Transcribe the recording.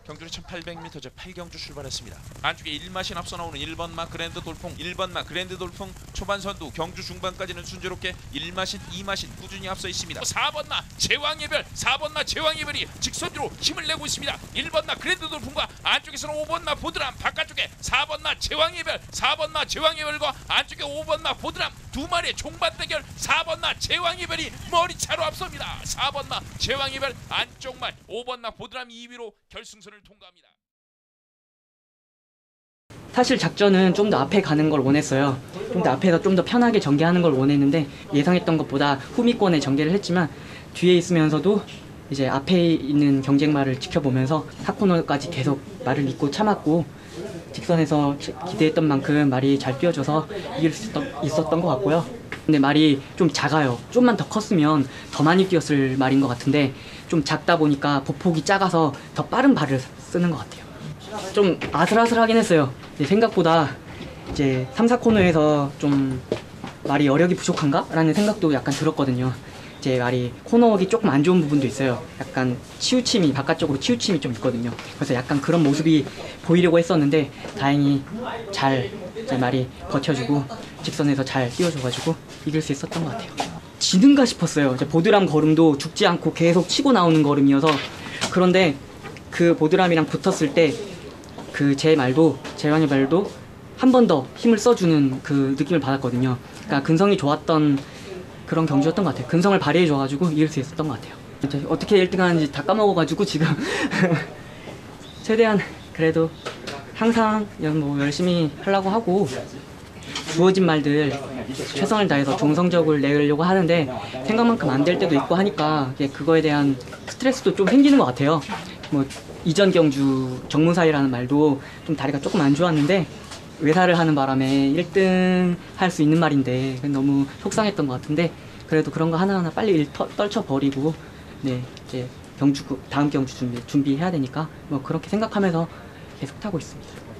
경주는 1800m 제 8경주 출발했습니다. 안쪽에 1마신 앞서 나오는 1번마 그랜드 돌풍, 1번마 그랜드 돌풍 초반 선두, 경주 중반까지는 순조롭게 1마신, 2마신 꾸준히 앞서 있습니다. 4번마 제왕예별, 4번마 제왕예별이 직선으로 힘을 내고 있습니다. 1번마 그랜드 돌풍과 안쪽에서는 5번마 보드람, 바깥쪽에 4번마 제왕예별, 4번마 제왕예별과 안쪽에 5번마 보드람 두 마리의 종반 대결. 4번마 제왕예별이 머리차로 앞섭니다. 4번마 제왕예별 안쪽만, 5번마 보드람 2위로 결승선을 통과합니다. 사실 작전은 좀 더 앞에 가는 걸 원했어요. 좀 더 앞에서 좀 더 편하게 전개하는 걸 원했는데 예상했던 것보다 후미권에 전개를 했지만 뒤에 있으면서도 이제 앞에 있는 경쟁마를 지켜보면서 4코너까지 계속 말을 믿고 참았고 직선에서 기대했던 만큼 말이 잘 뛰어줘서 이길 수 있었던 것 같고요. 근데 말이 좀 작아요. 좀만 더 컸으면 더 많이 뛰었을 말인 것 같은데 좀 작다 보니까 보폭이 작아서 더 빠른 발을 쓰는 것 같아요. 좀 아슬아슬하긴 했어요. 생각보다 이제 3, 4코너에서 좀 말이 여력이 부족한가? 라는 생각도 약간 들었거든요. 제 말이 코너웍이 조금 안 좋은 부분도 있어요. 약간 치우침이, 바깥쪽으로 치우침이 좀 있거든요. 그래서 약간 그런 모습이 보이려고 했었는데 다행히 잘 제 말이 버텨주고 직선에서 잘 띄워줘가지고 이길 수 있었던 것 같아요. 지는가 싶었어요. 보드람 걸음도 죽지 않고 계속 치고 나오는 걸음이어서. 그런데 그 보드람이랑 붙었을 때 그 제 말도, 제왕의 말도 한 번 더 힘을 써주는 그 느낌을 받았거든요. 그러니까 근성이 좋았던 그런 경주였던 것 같아요. 근성을 발휘해줘가지고 이길 수 있었던 것 같아요. 어떻게 1등 하는지 다 까먹어가지고 지금 최대한 그래도 항상 뭐 열심히 하려고 하고 주어진 말들 최선을 다해서 좋은 성적을 내려고 하는데 생각만큼 안 될 때도 있고 하니까 그거에 대한 스트레스도 좀 생기는 것 같아요. 뭐 이전 경주 정문사이라는 말도 좀 다리가 조금 안 좋았는데 외사를 하는 바람에 1등 할 수 있는 말인데 너무 속상했던 것 같은데 그래도 그런 거 하나하나 빨리 떨쳐버리고 이제 다음 경주 준비해야 되니까 뭐 그렇게 생각하면서 계속 타고 있습니다.